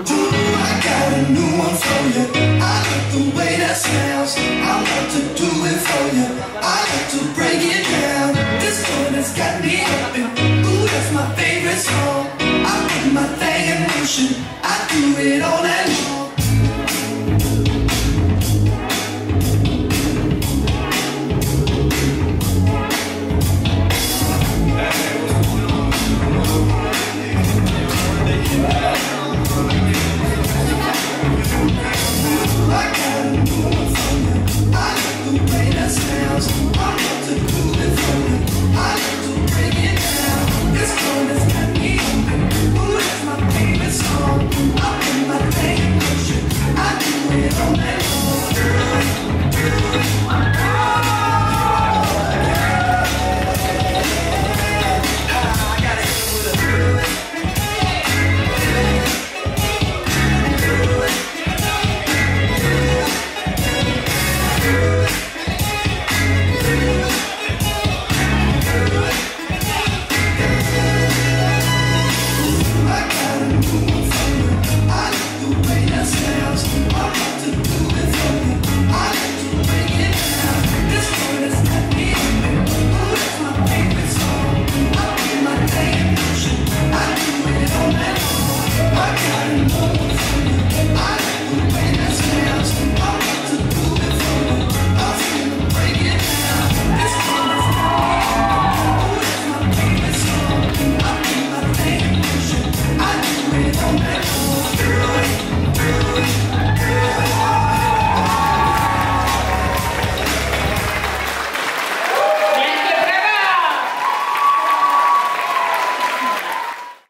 I got a new one for you. I like the way that smells. I'm about to do it for you. I like to break it down. This one has got me open. Ooh, that's my favorite song. I put my thing in motion. I do it all night long.